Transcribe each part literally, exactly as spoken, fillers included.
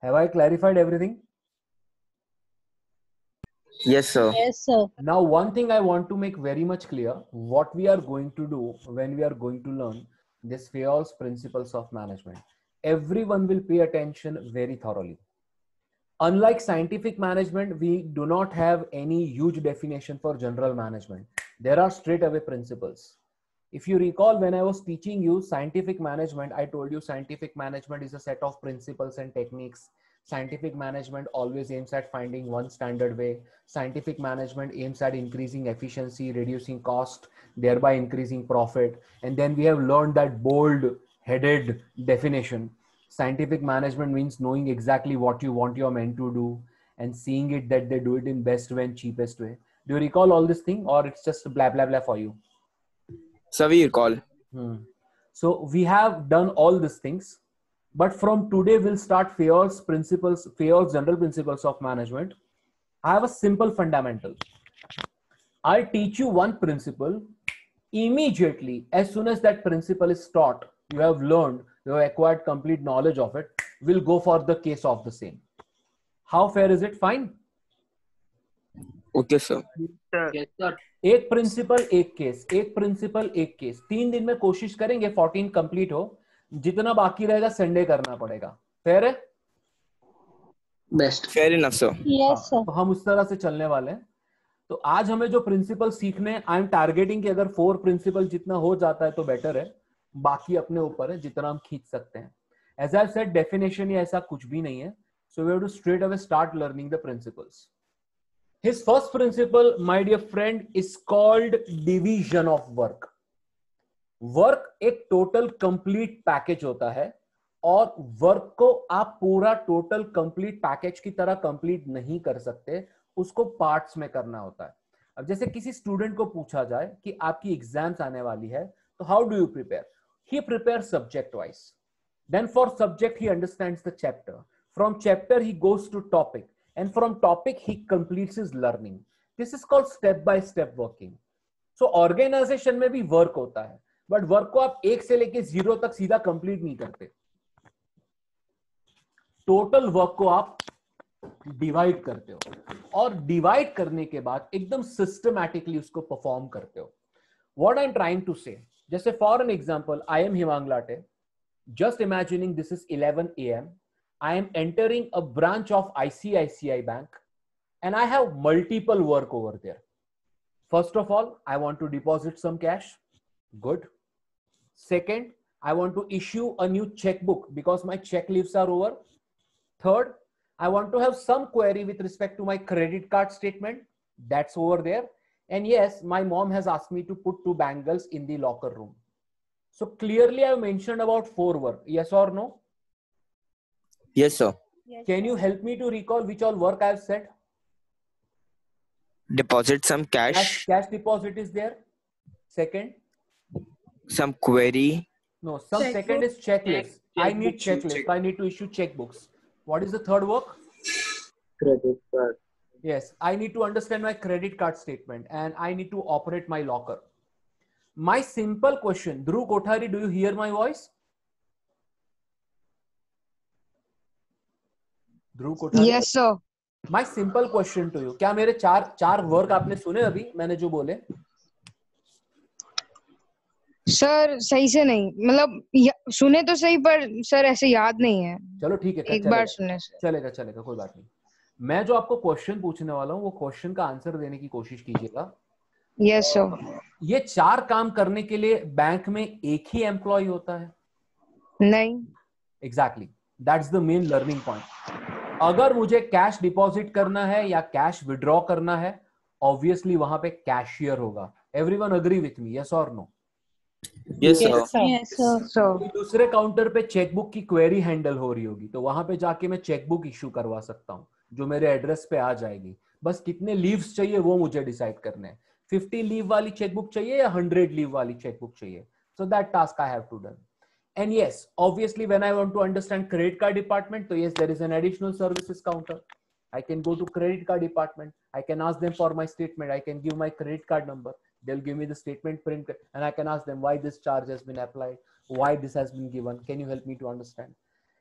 Have I clarified everything? Yes, sir. Yes, sir. Now, one thing I want to make very much clear, what we are going to do when we are going to learn this Fayol's principles of management. Everyone will pay attention very thoroughly. Unlike scientific management, we do not have any huge definition for general management. There are straight away principles. If you recall, when I was teaching you scientific management, I told you scientific management is a set of principles and techniques. Scientific management always aims at finding one standard way. Scientific management aims at increasing efficiency, reducing cost, thereby increasing profit. And then we have learned that bold headed definition. Scientific management means knowing exactly what you want your men to do and seeing it that they do it in best way and cheapest way. Do you recall all this thing, or it's just blah blah blah for you? Sir, we recall. Hmm. So we have done all these things, but from today we'll start Fayol's principles, Fayol's general principles of management. I have a simple fundamental. I'll teach you one principle. Immediately, as soon as that principle is taught, you have learned, you have acquired complete knowledge of it, we'll go for the case of the same. How fair is it? Fine. Okay, sir. Yes, sir. एक principle एक case, एक principle एक case, तीन दिन में कोशिश करेंगे fourteen complete हो, जितना बाकी रहेगा संडे करना पड़ेगा. फेयर है? Best. Fair enough sir. Yes, sir. तो हम उस तरह से चलने वाले हैं. तो आज हमें जो प्रिंसिपल सीखने, आई एम टारगेटिंग कि अगर फोर प्रिंसिपल जितना हो जाता है तो बेटर है, बाकी अपने ऊपर है जितना हम खींच सकते हैं. एज आई सेड, डेफिनेशन या ऐसा कुछ भी नहीं है. So we have to straight away start learning the principles. His first principle, my dear friend, is called division of work. Work एक total complete package होता है और work को आप पूरा total complete package की तरह complete नहीं कर सकते, उसको parts में करना होता है. अब जैसे किसी student को पूछा जाए कि आपकी exams आने वाली है, तो how do you prepare? He prepares subject wise. Then for subject he understands the chapter. From chapter he goes to topic. And from topic he completes his learning. This is called step by step working. So organization में भी work होता है, but work को आप एक से लेके zero तक सीधा complete नहीं करते. Total work को आप divide करते हो और divide करने के बाद एकदम systematically उसको perform करते हो. What I'm trying to say, जैसे for an example, I am Himang Late. Just imagining this is eleven A M I am entering a branch of I C I C I Bank and I have multiple work over there. First of all, I want to deposit some cash. Good. Second, I want to issue a new checkbook because my check leaves are over. Third, I want to have some query with respect to my credit card statement. That's over there. And yes, my mom has asked me to put two bangles in the locker room. So clearly I have mentioned about four work. Yes or no? Yes, sir. Yes, Can you sir. help me to recall which all work I have said? Deposit some Cash, cash, cash deposit is there. Second, some query, no, some Checkbook. second is checklist. Check- I need checkbook, checklist. check- I need to issue checkbooks. What is the third work? Credit card. Yes, I need to understand my credit card statement and I need to operate my locker. My simple question, Dhruv Kothari, do you hear my voice? Dhruv Kothari? Yes, sir. My simple question to you, क्या मेरे चार चार work आपने सुने अभी मैंने जो बोले? सर सही से नहीं, मतलब या- सुने तो सही पर सर ऐसे याद नहीं है. चलो ठीक है, एक चलेगा, बार सुने से. चलेगा चलेगा कोई बात नहीं. मैं जो आपको क्वेश्चन पूछने वाला हूँ वो क्वेश्चन का आंसर देने की कोशिश कीजिएगा. Yes sir. ये चार काम करने के लिए बैंक में एक ही एम्प्लॉय होता है? नहीं. Exactly, that's the main learning point. अगर मुझे कैश डिपॉजिट करना है या कैश विड्रॉ करना है, ऑब्वियसली वहां पे कैशियर होगा. Everyone agree with me, yes और no? yes, sir. Yes, sir. Yes, sir. Sir. दूसरे काउंटर पे चेकबुक की क्वेरी हैंडल हो रही होगी, तो वहां पे जाके मैं चेकबुक इशू करवा सकता हूँ जो मेरे एड्रेस पे आ जाएगी. बस कितने लीव्स चाहिए वो मुझे डिसाइड करने हैं. फिफ्टी लीव वाली चेकबुक चाहिए या हंड्रेड लीव वाली चेकबुक चाहिए? So that task I have to done. And yes, obviously when I want to understand credit card department, so yes, there is an additional services counter. I can go to credit card department. I can ask them for my statement. I can give my credit card number. They'll give me the statement print and I can ask them why this charge has been applied, why this has been given. Can you help me to understand?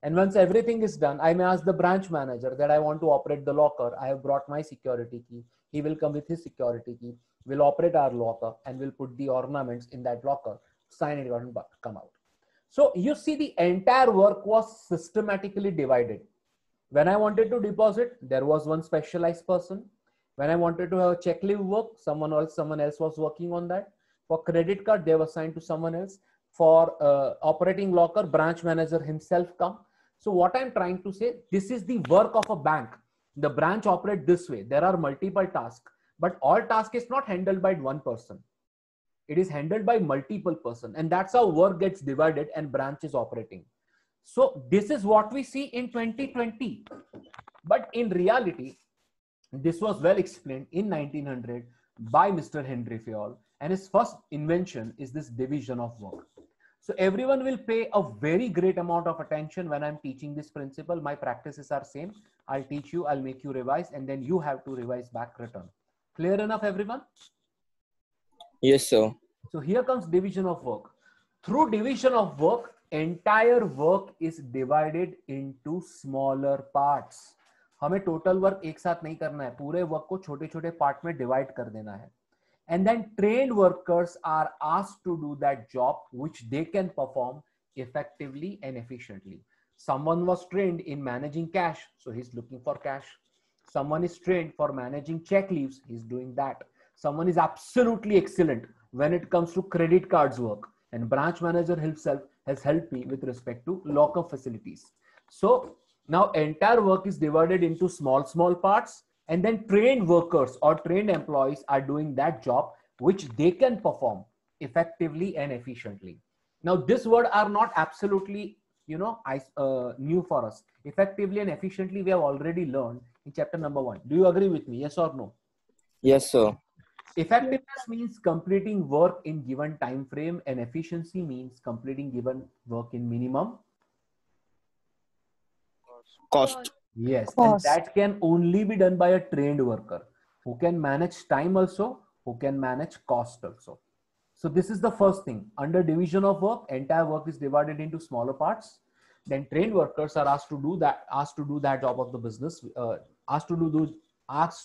And once everything is done, I may ask the branch manager that I want to operate the locker. I have brought my security key. He will come with his security key. We'll operate our locker and we'll put the ornaments in that locker, sign it and come out. So you see the entire work was systematically divided. When I wanted to deposit, there was one specialized person. When I wanted to have a check leave work, someone else, someone else was working on that. For credit card, they were assigned to someone else. For uh, operating locker, branch manager himself come. So what I'm trying to say, this is the work of a bank. The branch operate this way. There are multiple tasks, but all task is not handled by one person. It is handled by multiple person, and that's how work gets divided and branch is operating. So this is what we see in twenty twenty. But in reality, this was well explained in nineteen hundred by Mister Henry Fayol, and his first invention is this division of work. So everyone will pay a very great amount of attention when I'm teaching this principle. My practices are same. I'll teach you, I'll make you revise, and then you have to revise back return. Clear enough, everyone? Yes, sir. So here comes division of work. Through division of work, entire work is divided into smaller parts. हमें total work एक साथ नहीं करना है, पूरे work को छोटे छोटे पार्ट में डिवाइड कर देना है. And then trained workers are asked to do that job which they can perform effectively and efficiently. Someone was trained in managing cash, so he's looking for cash. Someone is trained for managing check leaves, he's doing that. Someone is absolutely excellent when it comes to credit cards work, and branch manager himself has helped me with respect to locker facilities. So now entire work is divided into small, small parts, and then trained workers or trained employees are doing that job which they can perform effectively and efficiently. Now this word are not absolutely, you know, uh, new for us. Effectively and efficiently we have already learned in chapter number one. Do you agree with me? Yes or no? Yes, sir. Effectiveness means completing work in given time frame, and efficiency means completing given work in minimum Cost. Yes, Cost. and that can only be done by a trained worker who can manage time also, who can manage cost also. So this is the first thing. Under division of work, entire work is divided into smaller parts. Then trained workers are asked to do that, asked to do that job of the business, uh, asked to do those, asked,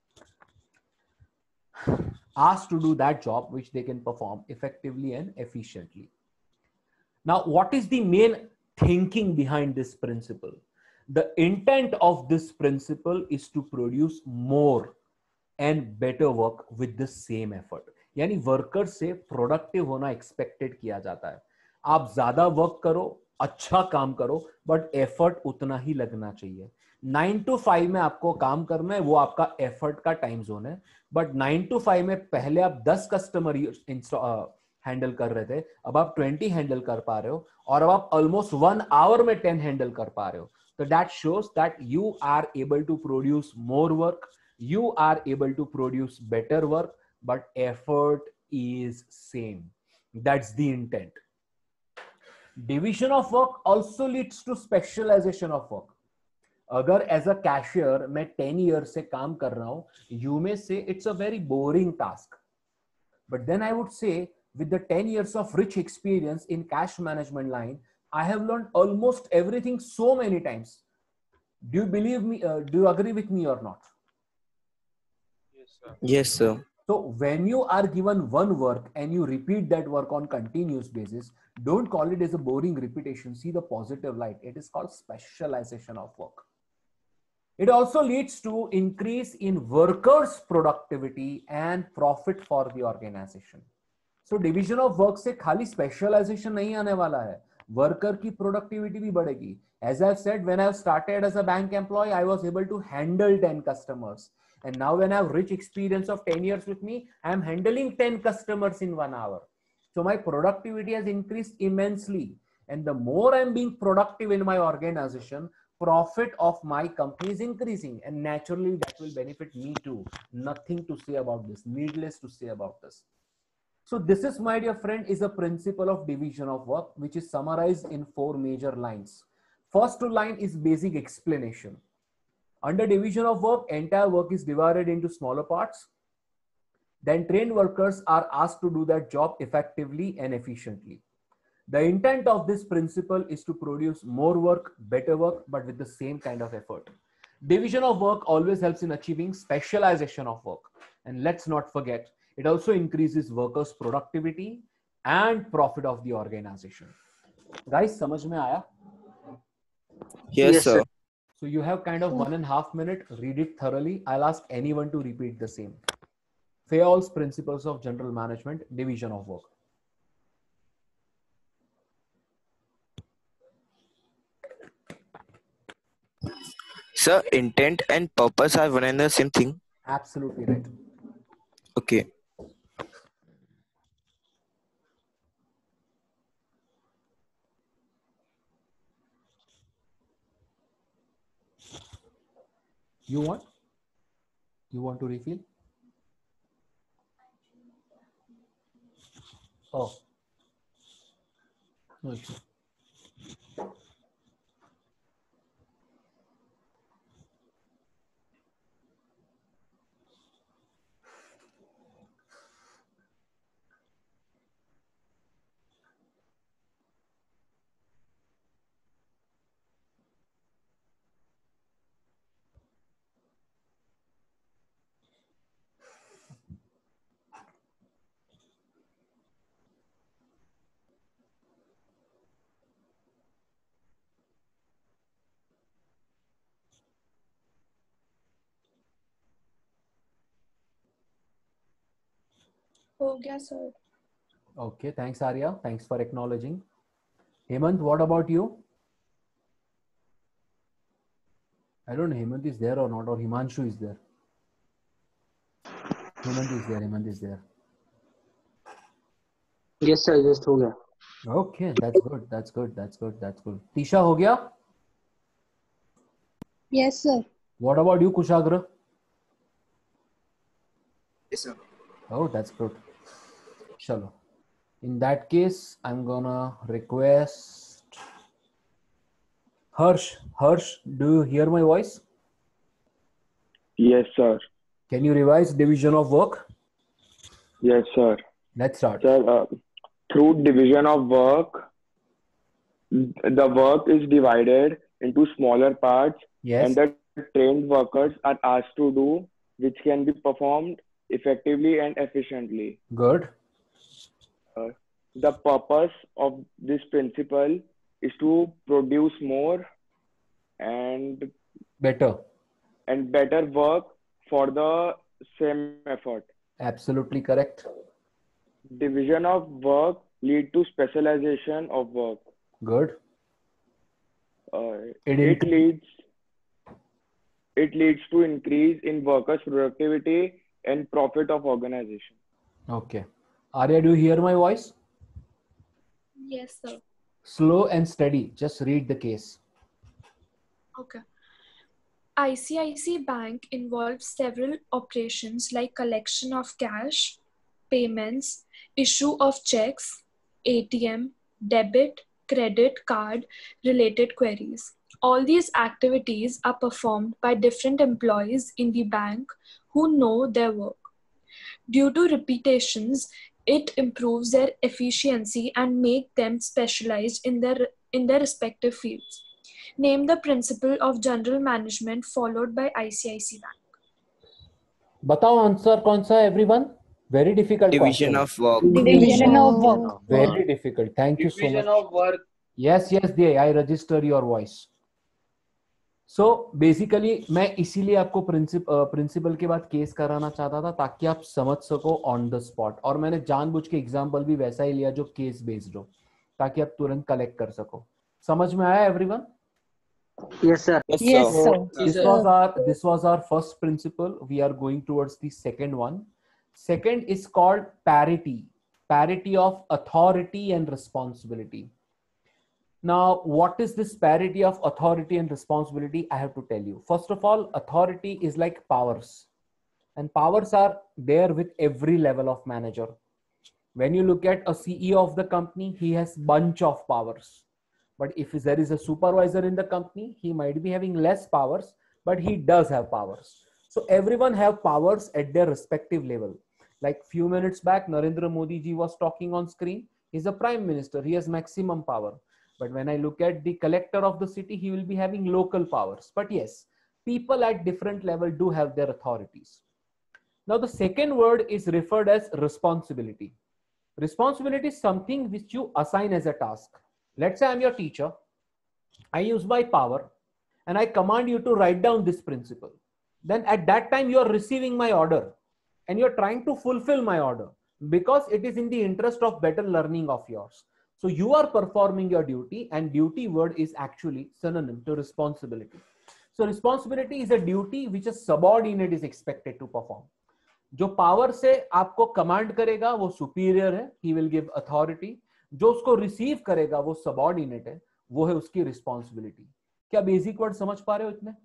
asked to do that job which they can perform effectively and efficiently. Now, what is the main thinking behind this principle? The intent of this principle is to produce more and better work with the same effort. यानी worker से productive होना expected किया जाता है. आप ज्यादा work करो, अच्छा काम करो, बट एफर्ट उतना ही लगना चाहिए. नाइन टू फाइव में आपको काम करना है, वो आपका एफर्ट का टाइम जोन है. बट नाइन टू फाइव में पहले आप दस कस्टमर हैंडल कर रहे थे, अब आप ट्वेंटी हैंडल कर पा रहे हो, और अब आप ऑलमोस्ट वन आवर में टेन हैंडल कर पा रहे हो. So that shows that you are able to produce more work, you are able to produce better work, but effort is same. That's the intent. Division of work also leads to specialization of work. अगर as a cashier मैं ten years से काम कर रहा हूँ, you may say it's a very boring task. But then I would say with the ten years of rich experience in cash management line, I have learned almost everything so many times. Do you believe me? Uh, do you agree with me or not? Yes, sir. Yes, sir. So when you are given one work and you repeat that work on continuous basis, don't call it as a boring repetition. See the positive light. It is called specialization of work. It also leads to increase in workers' productivity and profit for the organization. So division of work से खाली specialization नहीं आने वाला है. Worker की productivity भी बढ़ेगी. As I've said, when I started as a bank employee, I was able to handle ten customers. And now when I have rich experience of ten years with me, I am handling ten customers in one hour. So my productivity has increased immensely. And the more I'm being productive in my organization, profit of my company is increasing. And naturally that will benefit me too. Nothing to say about this. Needless to say about this. So this is, my dear friend, is a principle of division of work, which is summarized in four major lines. First line is basic explanation. Under division of work, entire work is divided into smaller parts. Then trained workers are asked to do that job effectively and efficiently. The intent of this principle is to produce more work, better work, but with the same kind of effort. Division of work always helps in achieving specialization of work. And let's not forget, it also increases workers' productivity and profit of the organization. Guys, समझ में आया? Yes, Yes, sir. sir. So you have kind of one and a half minute, read it thoroughly. I'll ask anyone to repeat the same. Fayol's Principles of General Management, Division of Work. Sir, intent and purpose are one and the same thing. Absolutely right. Okay. You want? You want to refill? Oh. No issue. हो गया sir. Okay, thanks Arya. Thanks for acknowledging. Hemant, what about you? I don't know Hemant is there or not, or Himanshu is there. Hemant is there, Hemant is there. Yes, sir. Just हो गया. Okay, that's good, that's good, that's good, that's good. Tisha, हो गया? Yes sir. What about you, Kushagra? Yes, sir. Oh, that's good. Chalo. In that case, I'm gonna request Harsh. Harsh, do you hear my voice? Yes, sir. Can you revise division of work? Yes, sir. Let's start. Sir, uh, through division of work, the work is divided into smaller parts, Yes. and the trained workers are asked to do, which can be performed effectively and efficiently. Good. Uh, the purpose of this principle is to produce more and Better. and better work for the same effort. Absolutely correct. Division of work lead to specialization of work. Good. Uh, It it incre- leads it leads to increase in workers' productivity and profit of organization. Okay. Arya, do you hear my voice? Yes sir. Slow and steady. Just read the case. Okay. I C I C I Bank involves several operations like collection of cash, payments, issue of checks, A T M, debit, credit card related queries. All these activities are performed by different employees in the bank who know their work. Due to repetitions, it improves their efficiency and make them specialized in their in their respective fields. Name the principle of general management followed by I C I C I Bank. बताओ answer कौन सा है everyone? Very difficult Division question. of work. Division of work. Very difficult. Thank you so Division much. of work. Yes, yes, they. I register your voice. So basically, मैं इसीलिए आपको principal principal के बाद case कराना चाहता था ताकि आप समझ सको ऑन द स्पॉट, और मैंने जानबूझ के एग्जांपल भी वैसा ही लिया जो केस बेस्ड हो ताकि आप तुरंत कलेक्ट कर सको. समझ में आया everyone? Yes, sir. Yes, Yes, sir. sir. This was our this was our first principle. We are going towards the second one. Second is called parity. Parity of authority and responsibility. Now, what is this parity of authority and responsibility? I have to tell you. First of all, authority is like powers, and powers are there with every level of manager. When you look at a C E O of the company, he has bunch of powers. But if there is a supervisor in the company, he might be having less powers, but he does have powers. So everyone have powers at their respective level. Like few minutes back, Narendra Modi ji was talking on screen. He's a prime minister, he has maximum power. But when I look at the collector of the city, he will be having local powers. But yes, people at different level do have their authorities. Now the second word is referred as responsibility. Responsibility is something which you assign as a task. Let's say I'm your teacher, I use my power and I command you to write down this principle. Then at that time you are receiving my order and you're trying to fulfill my order because it is in the interest of better learning of yours. So you are performing your duty, and duty word is actually synonym to responsibility. So responsibility is a duty which a subordinate is expected to perform. जो power से आपको command करेगा वो superior है, he will give authority. जो उसको receive करेगा वो सबऑर्डिनेट है, वो है उसकी रिस्पॉन्सिबिलिटी. क्या बेसिक वर्ड समझ पा रहे हो इतने?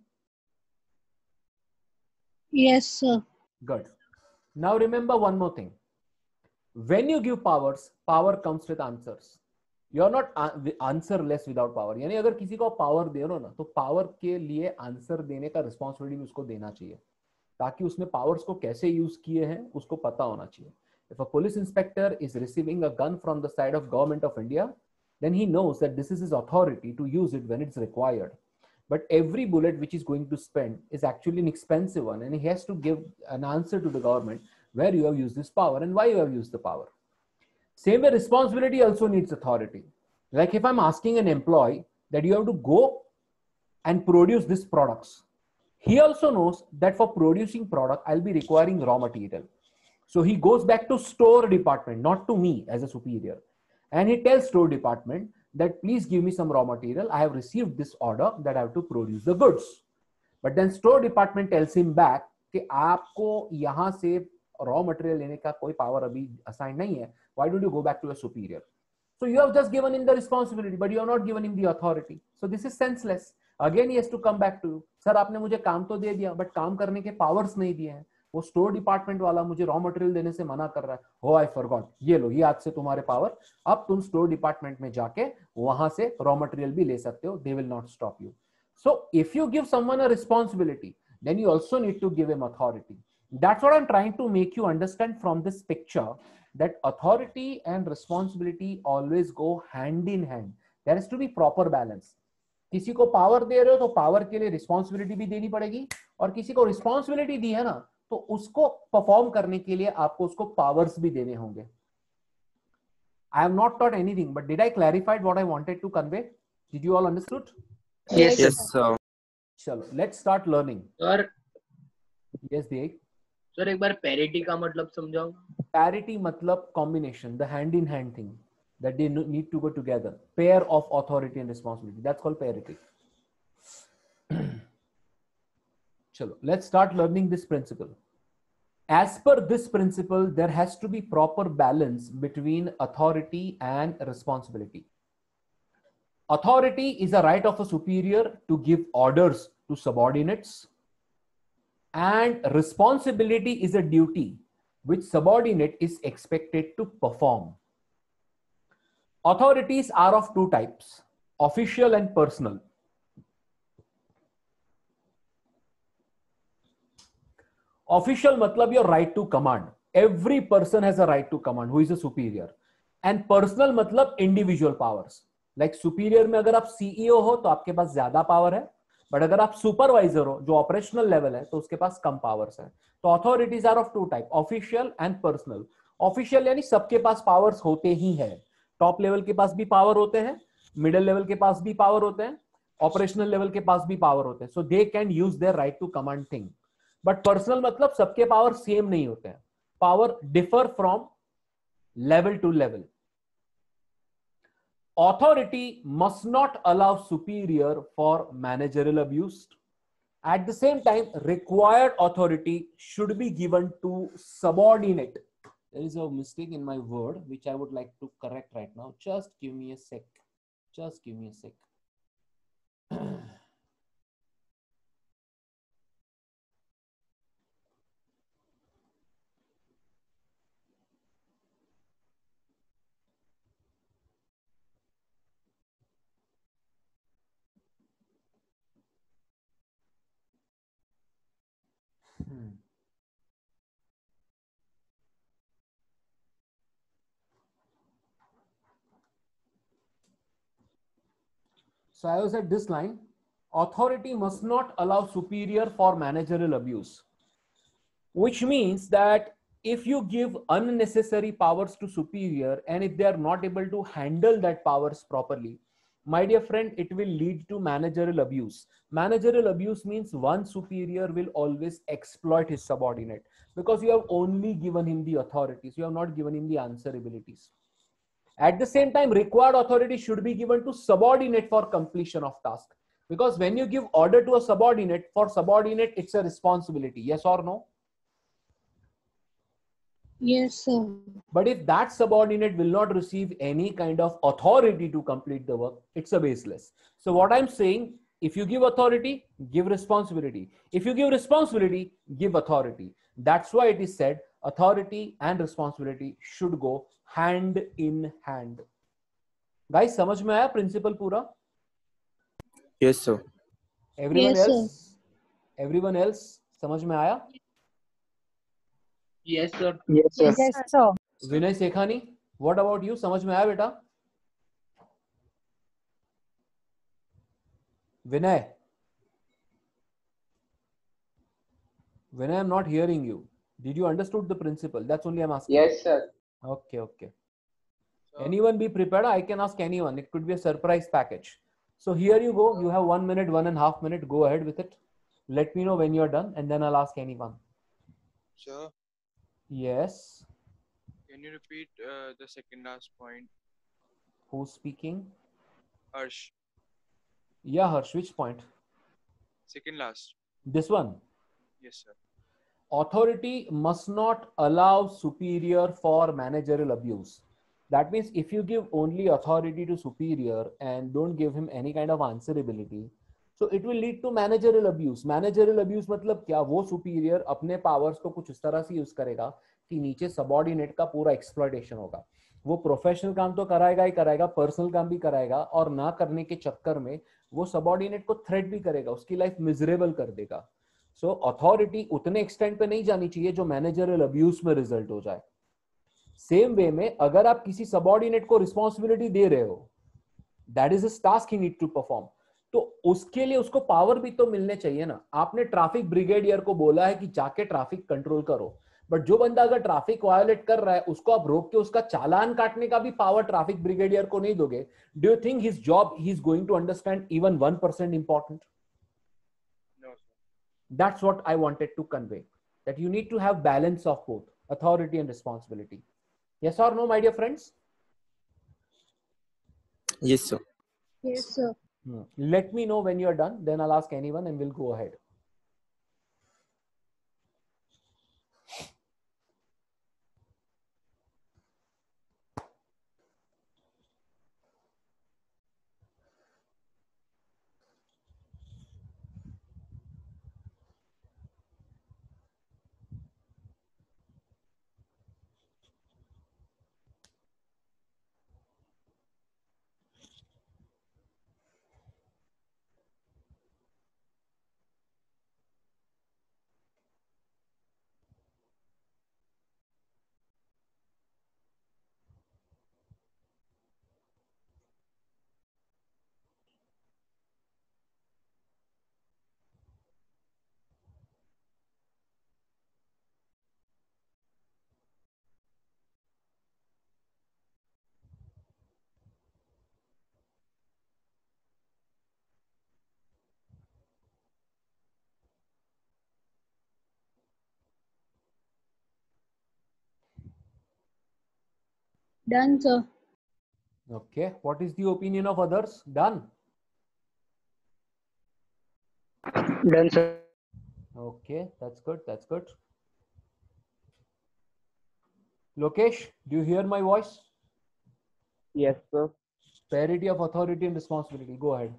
Yes, sir. Good. Now remember one more thing. When you give powers, power comes with answers. You are not answerless without power. यानी अगर किसी को पावर दे रहे हो ना, तो पावर के लिए आंसर देने का रिस्पॉन्सिबिलिटी उसको देना चाहिए, ताकि उसने पावर्स को कैसे यूज किए हैं उसको पता होना चाहिए. If a police inspector is receiving a gun from the side of government of India, then he knows that this is his authority to use it when it's required. But every bullet which he's going to spend is actually an expensive one, and he has to give an answer to the government where you have used this power and why you have used the power. Same way, responsibility also needs authority. Like if I'm asking an employee that you have to go and produce these products, he also knows that for producing product, I'll be requiring raw material. So he goes back to store department, not to me as a superior. And he tells store department that please give me some raw material. I have received this order that I have to produce the goods. But then store department tells him back कि आपको यहाँ से raw material लेने का कोई power अभी assign नहीं है. Why don't you go back to your superior? So you have just given him the responsibility, but you have not given him the authority. So this is senseless. Again, he has to come back to you. Sir, आपने मुझे काम तो दे दिया, but काम करने के powers नहीं दिए हैं. वो स्टोर डिपार्टमेंट वाला मुझे रॉ मटेरियल देने से मना कर रहा है. हो आई फॉरगॉट, ये लो, ये आज से तुम्हारे पावर. अब तुम स्टोर डिपार्टमेंट में जाके वहां से रॉ मटेरियल भी ले सकते हो. They will not stop you. So if you give someone a responsibility, then you also need to give him authority. That's what I am trying to make you understand from this picture, that authority and responsibility always go hand in hand. There has to be proper balance. किसी को power दे रहे हो तो power के लिए responsibility भी देनी पड़ेगी, और किसी को रिस्पांसिबिलिटी दी है ना, तो उसको परफॉर्म करने के लिए आपको उसको पावर्स भी देने होंगे. I have not taught anything, but did I clarified what I wanted to convey? Did you all understood? Yes, Yes, sir. sir. चलो, let's start learning. Sir yes देख. सर एक बार पैरिटी का मतलब समझाओ. पैरिटी मतलब combination, the hand in hand thing, that they need to go together. Pair of authority and responsibility. That's called parity. Chalo, let's start learning this principle. As per this principle, there has to be proper balance between authority and responsibility. Authority is a right of a superior to give orders to subordinates, and responsibility is a duty which subordinate is expected to perform. Authorities are of two types, official and personal. Official matlab your right to command. Every person has a right to command who is a superior. And personal matlab individual powers. Like superior में अगर आप C E O हो तो आपके पास ज्यादा power है, but अगर आप सुपरवाइजर हो जो ऑपरेशनल लेवल है तो उसके पास कम पावर्स है. तो authorities are of two type, official and personal. Official यानी सबके पास पावर्स होते ही है. टॉप लेवल के पास भी पावर होते हैं, मिडिल लेवल के पास भी पावर होते हैं, ऑपरेशनल लेवल के पास भी पावर होते हैं. So they can use their right to command thing. But personal मतलब सबके पावर सेम नहीं होते हैं. Power differ from level to level. Authority must not allow superior for managerial abuse. At the same time, required authority should be given to subordinate. There is a mistake in my word which I would like to correct right now. Just give me a sec. Just give me a sec. Hmm. So I was at this line. Authority must not allow superior for managerial abuse, which means that if you give unnecessary powers to superior and if they are not able to handle that powers properly, my dear friend, it will lead to managerial abuse. Managerial abuse means one superior will always exploit his subordinate because you have only given him the authorities, you have not given him the answerabilities. At the same time, required authority should be given to subordinate for completion of task, because when you give order to a subordinate, for subordinate it's a responsibility. Yes or no? Yes, sir. But if that subordinate will not receive any kind of authority to complete the work, it's a baseless. So what I'm saying, if you give authority, give responsibility. If you give responsibility, give authority. That's why it is said authority and responsibility should go hand in hand. Guys, समझ में आया principle पूरा? Yes, sir. Everyone Yes, sir. else? Everyone else? समझ में आया? Yes, sir. Yes, sir. Yes, sir. Vinay सेखानी, what about you? समझ में आया बेटा? Vinay. Vinay, I'm not hearing you. Did you understood the principle? That's only I'm asking. Yes, sir. Okay, okay. Anyone be prepared? I can ask anyone. It could be a surprise package. So here you go. You have one minute, one and a half minute. Go ahead with it. Let me know when you're done and then I'll ask anyone. Sir, Yes. can you repeat uh, the second last point? Who's speaking? Harsh, Yeah, Harsh, which point? second last. This one. Yes, sir. Authority must not allow superior for managerial abuse. That means if you give only authority to superior and don't give him any kind of answerability, so it will lead to managerial abuse. Managerial abuse मतलब क्या? वो superior अपने powers को कुछ इस तरह से use करेगा कि नीचे subordinate का पूरा exploitation होगा. वो professional काम तो कराएगा ही कराएगा, personal काम भी कराएगा और ना करने के चक्कर में वो subordinate को threat भी करेगा, उसकी life miserable कर देगा. So authority उतने extent पे नहीं जानी चाहिए जो managerial abuse में result हो जाए. सेम वे में अगर आप किसी सबॉर्डिनेट को रिस्पॉन्सिबिलिटी दे रहे हो, that is a task he need to perform, तो उसके लिए उसको पावर भी तो मिलने चाहिए ना. आपने ट्रैफिक ब्रिगेडियर को बोला है कि जाके ट्रैफिक कंट्रोल करो, बट जो बंदा अगर ट्रैफिक वायोलेट कर रहा है उसको आप रोक के उसका चालान काटने का भी पावर ट्रैफिक ब्रिगेडियर को नहीं दोगे. Do you think his job he is going to understand even one percent important? No, sir. That's what I wanted to convey, that you need to have balance of both authority and responsibility. Yes or no, my dear friends? Yes, sir. Yes, sir. Hmm. Let me know when you're done, then I'll ask anyone and we'll go ahead. Done, sir. Okay, what is the opinion of others? Done. Done, sir. Okay, that's good. That's good. Lokesh, do you hear my voice? Yes, sir. Parity of authority and responsibility. Go ahead.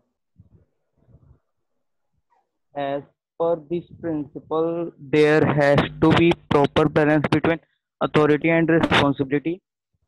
As per this principle, there has to be proper balance between authority and responsibility.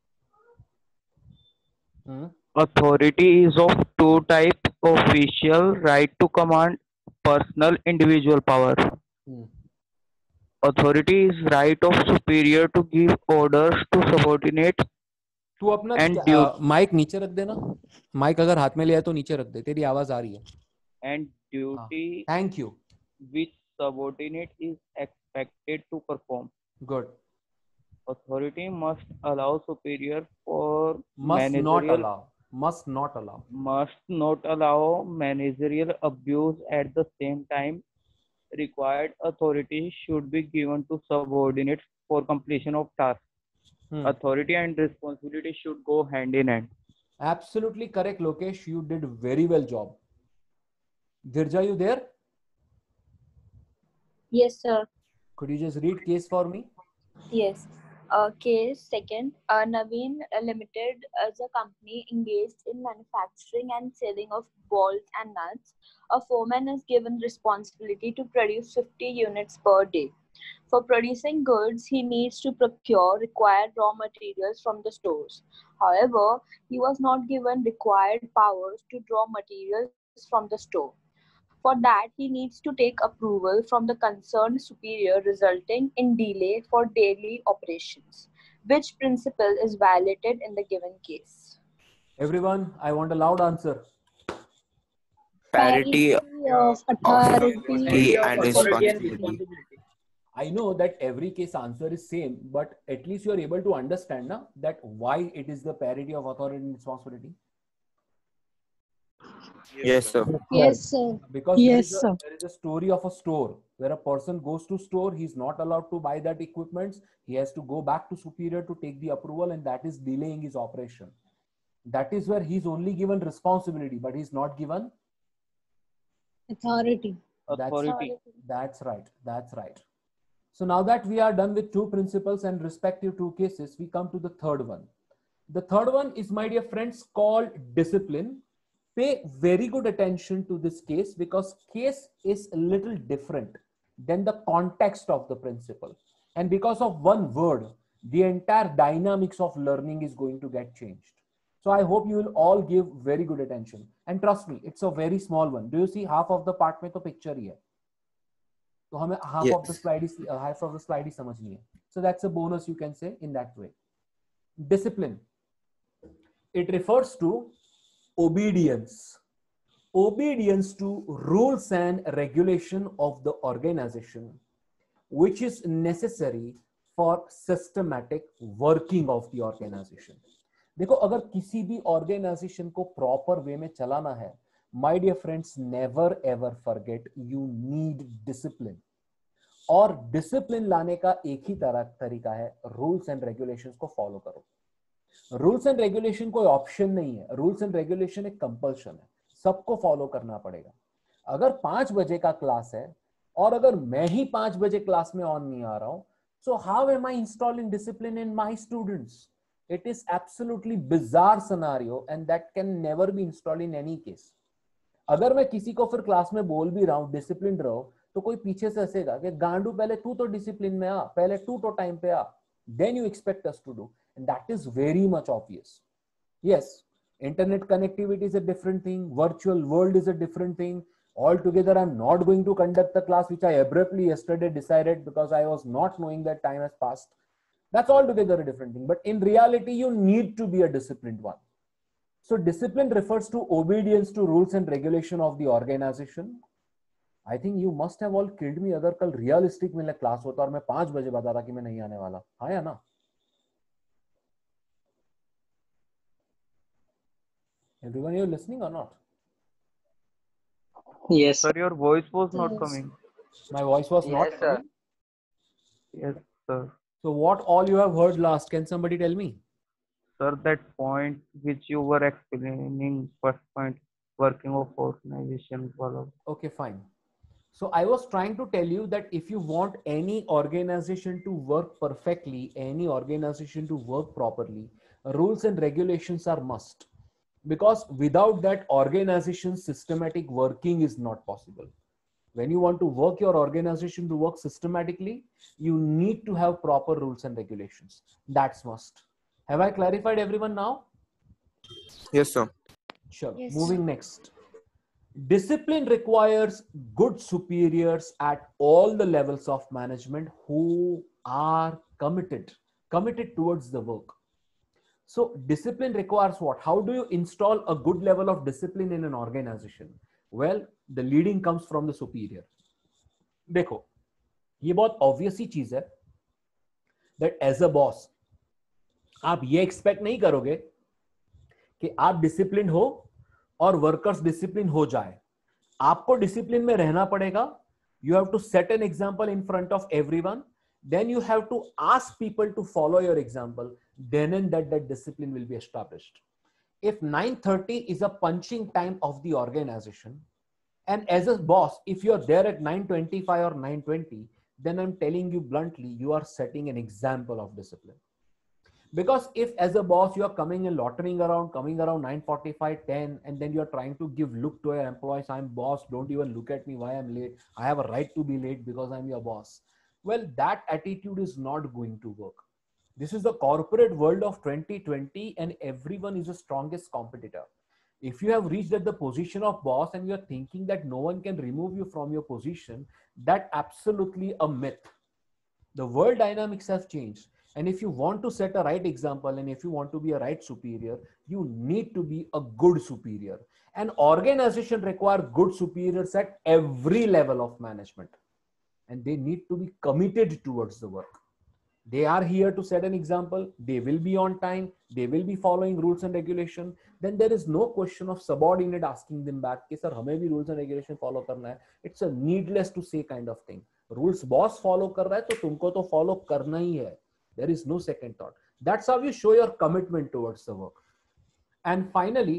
Hmm. Authority is of two types: official right to command, personal individual power. Hmm. Authority is right of superior to give orders to subordinate तू अपना And due- mic नीचे रख देना, mic अगर हाथ में लिया है तो नीचे रख दे, तेरी आवाज आ रही है. and duty Thank you. which subordinate is expected to perform. Good. Authority must allow superior for Must not managerial allow. Must not allow. must not allow managerial abuse. At the same time, required authority should be given to subordinates for completion of tasks. Hmm. Authority and responsibility should go hand in hand. Absolutely correct, Lokesh. You did very well job. Dirja, you there? Yes, sir. Could you just read case for me? Yes. Uh, case second, uh, Naveen Limited is a company engaged in manufacturing and selling of bolts and nuts. A foreman is given responsibility to produce fifty units per day. For producing goods, he needs to procure required raw materials from the stores. However, he was not given required powers to draw materials from the store. For that, he needs to take approval from the concerned superior, resulting in delay for daily operations. Which principle is violated in the given case? Everyone, I want a loud answer. Parity of authority and authority and responsibility. responsibility. I know that every case answer is same, but at least you are able to understand na, that why it is the parity of authority and responsibility. Yes, sir. Yes, sir. Because there, Yes, is a, sir. there is a story of a store where a person goes to store, he's not allowed to buy that equipment. He has to go back to superior to take the approval, and that is delaying his operation. That is where he's only given responsibility, but he's not given Authority. Authority. That's, that's right. That's right. So now that we are done with two principles and respective two cases, we come to the third one. The third one is, my dear friends, called discipline. Pay very good attention to this case because case is a little different than the context of the principle. And because of one word, the entire dynamics of learning is going to get changed. So I hope you will all give very good attention. And trust me, it's a very small one. Do you see half of the part में तो picture ही है. तो हमें half Yes. of the slide is uh, half of the slide ही समझनी है. So that's a bonus you can say in that way. Discipline. It refers to obedience. Obedience to rules and regulation of the organization, which is necessary for systematic working of the organization. देखो अगर किसी भी organisation को proper way में चलाना है, my dear friends, never ever forget you need discipline. और discipline लाने का एक ही तरह तरीका है, रूल्स एंड रेगुलेशंस को फॉलो करो. रूल्स एंड रेगुलेशन कोई ऑप्शन नहीं है. रूल्स एंड रेगुलेशन एक कंपल्शन है, सबको फॉलो करना पड़ेगा. अगर पांच बजे का क्लास है और अगर मैं ही पांच बजे क्लास में ऑन नहीं आ रहा हूं, so how am I installing discipline in my students? It is absolutely bizarre scenario and that can never be installed in any case. अगर मैं किसी को फिर क्लास में बोल भी रहा हूँ डिसिप्लिन रहो, तो कोई पीछे से हंसेगा कि गांडू पहले तू तो डिसिप्लिन में आ, पहले तू तो टाइम पे आ, then you expect us to do, and that is very much obvious. Yes, internet connectivity is a different thing, virtual world is a different thing. Altogether, I'm not going to conduct the class which I abruptly yesterday decided because I was not knowing that time has passed. That's altogether a different thing. But in reality, you need to be a disciplined one. So discipline refers to obedience to rules and regulation of the organization. I think you must have all killed me अगर कल realistic में class होता और मैं पांच बजे बता था कि मैं नहीं आने वाला. हाँ या ना? Everyone, you're listening or not? Yes. Sir, your voice was not Yes. coming. My voice was not Yes, sir. coming. Yes, sir. So what all you have heard last? Can somebody tell me? Sir, that point which you were explaining, first point, working of organization. Follow. Okay, fine. So I was trying to tell you that if you want any organization to work perfectly, any organization to work properly, rules and regulations are must. Because without that, organization systematic working is not possible. When you want to work your organization to work systematically, you need to have proper rules and regulations. That's must. Have I clarified everyone now? Yes, sir. Sure. Yes. Moving next. Discipline requires good superiors at all the levels of management who are committed, committed towards the work. So discipline requires what? How do you install a good level of discipline in an organization? Well, the leading comes from the superior. देखो, ये बहुत obvious ही चीज है that as a boss, आप ये expect नहीं करोगे कि आप डिसिप्लिन हो और वर्कर्स डिसिप्लिन हो जाए. आपको डिसिप्लिन में रहना पड़ेगा. You have to set an example in front of everyone. Then you have to ask people to follow your example. Then and that that discipline will be established. If nine thirty is a punching time of the organization, and as a boss, if you're there at nine twenty-five or nine twenty, then I'm telling you bluntly, you are setting an example of discipline. Because if as a boss, you are coming and loitering around, coming around nine forty-five, ten, and then you're trying to give look to your employees, I'm boss, don't even look at me why I'm late. I have a right to be late because I'm your boss. Well, that attitude is not going to work. This is the corporate world of twenty twenty and everyone is the strongest competitor. If you have reached at the position of boss and you're thinking that no one can remove you from your position, that's absolutely a myth. The world dynamics have changed. And if you want to set a right example and if you want to be a right superior, you need to be a good superior. An organization requires good superiors at every level of management. And they need to be committed towards the work. They are here to set an example. They will be on time. They will be following rules and regulation. Then there is no question of subordinate asking them back, "Ki, sir, hame bhi rules and regulation follow karna hai." It's a needless to say kind of thing. Rules boss follow kar raha hai, to tumko to follow karna hi hai. There is no second thought. That's how you show your commitment towards the work. And finally,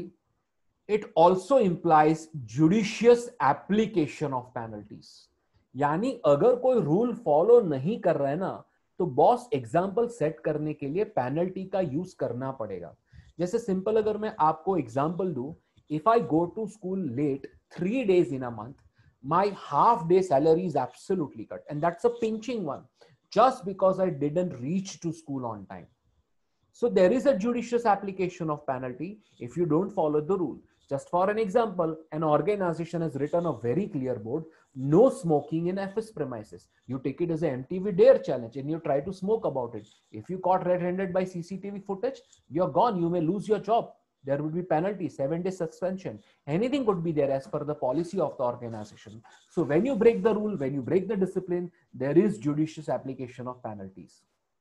it also implies judicious application of penalties. यानी अगर कोई rule follow नहीं कर रहा है ना, तो boss example set करने के लिए पेनल्टी का यूज करना पड़ेगा. जैसे सिंपल अगर मैं आपको एग्जाम्पल दूं, if I go to school late three days in a month, my half day salary is absolutely cut, and that's a pinching one just because I didn't reach to school on time. So there is a judicious application of penalty if you don't follow the rule. Just for an example, an organization has written a very clear board: no smoking in office premises. You take it as an M T V Dare challenge and you try to smoke about it. If you caught red-handed by C C T V footage, you're gone. You may lose your job. There would be penalty, seven day suspension. Anything could be there as per the policy of the organization. So when you break the rule, when you break the discipline, there is judicious application of penalties.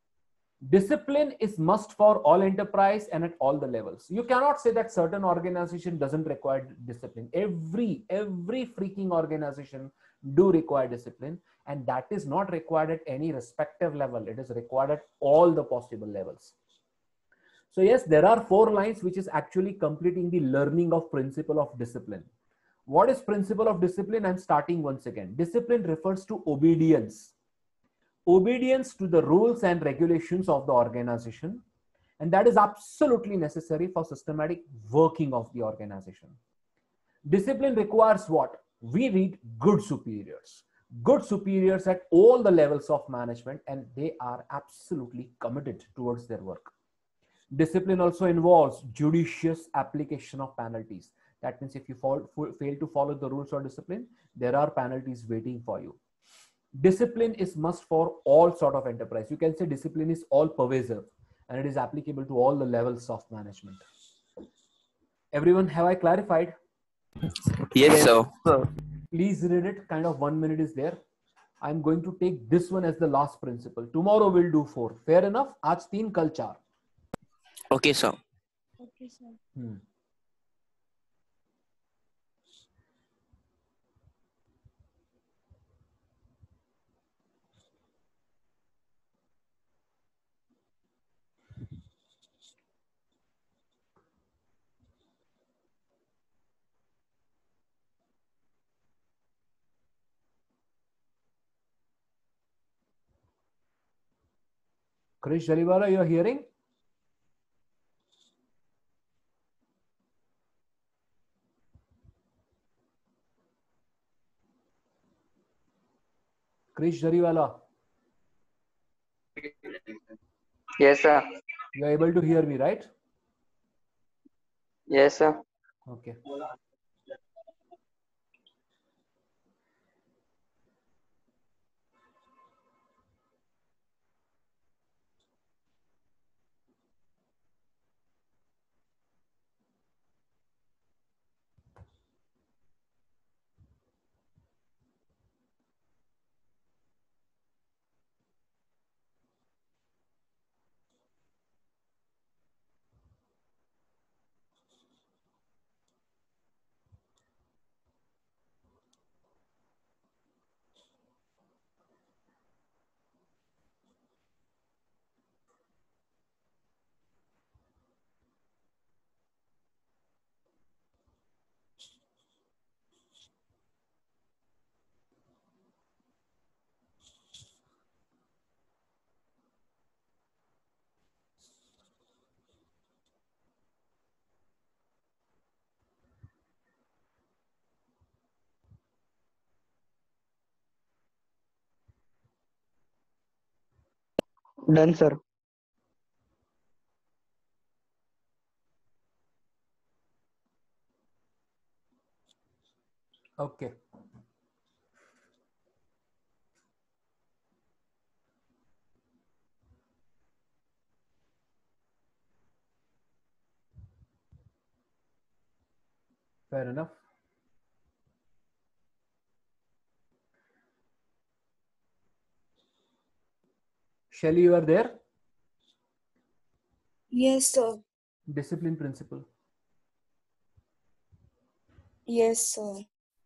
Discipline is must for all enterprise and at all the levels. You cannot say that certain organization doesn't require discipline. Every, every freaking organization do require discipline, and that is not required at any respective level. It is required at all the possible levels. So yes, there are four lines which is actually completing the learning of principle of discipline. What is principle of discipline? I'm starting once again. Discipline refers to obedience. Obedience to the rules and regulations of the organization. And that is absolutely necessary for systematic working of the organization. Discipline requires what? We need good superiors. Good superiors at all the levels of management, and they are absolutely committed towards their work. Discipline also involves judicious application of penalties. That means if you fall, fail to follow the rules or discipline, there are penalties waiting for you. Discipline is must for all sort of enterprise. You can say discipline is all pervasive and it is applicable to all the levels of management. Everyone, have I clarified? Yes, sir. Please read it. Kind of one minute is there. I'm going to take this one as the last principle. Tomorrow we'll do four. Fair enough? Aaj teen, kal char. Okay, sir. Okay, sir. Hmm. Krish Jariwala, you're hearing? Krish Jariwala. Yes, sir. You are able to hear me, right? Yes, sir. Okay. Done, sir. Okay. Fair enough. Shelly, you are there? Yes, sir. Discipline principle. Yes, sir.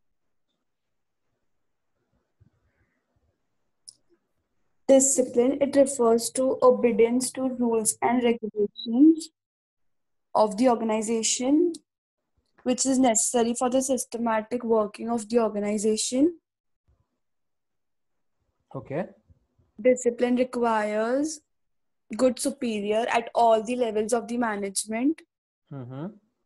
Discipline, it refers to obedience to rules and regulations of the organization, which is necessary for the systematic working of the organization. Okay. Discipline requires good superior at all the levels of the management. Mm-hmm.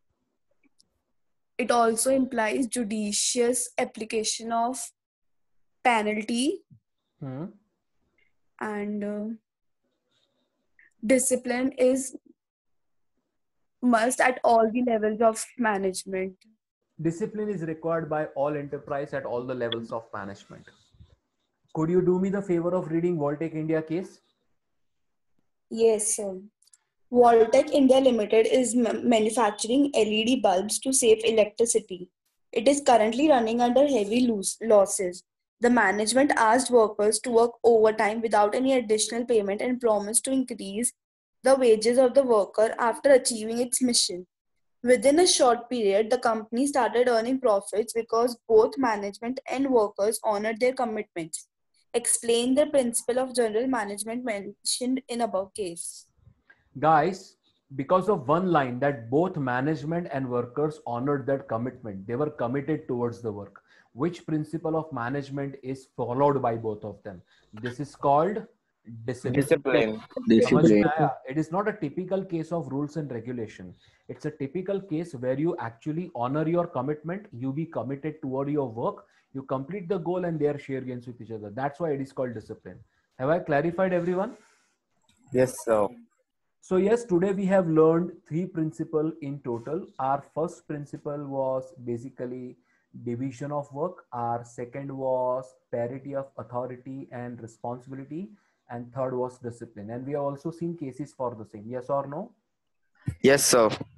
It also implies judicious application of penalty Hmm. and uh, discipline is must at all the levels of management. Discipline is required by all enterprise at all the levels of management. Could you do me the favor of reading Voltec India case? Yes, sir. Voltec India Limited is ma- manufacturing L E D bulbs to save electricity. It is currently running under heavy loss- losses. The management asked workers to work overtime without any additional payment and promised to increase the wages of the worker after achieving its mission. Within a short period, the company started earning profits because both management and workers honored their commitments. Explain the principle of general management mentioned in above case. Guys, because of one line that both management and workers honored that commitment, they were committed towards the work. Which principle of management is followed by both of them? This is called discipline. Discipline. समझ में Discipline. आया? It is not a typical case of rules and regulation. It's a typical case where you actually honor your commitment, you be committed toward your work, you complete the goal and they share gains with each other. That's why it is called discipline. Have I clarified everyone? Yes, sir. So yes, today we have learned three principles in total. Our first principle was basically division of work. Our second was parity of authority and responsibility. And third was discipline. And we have also seen cases for the same. Yes or no? Yes, sir.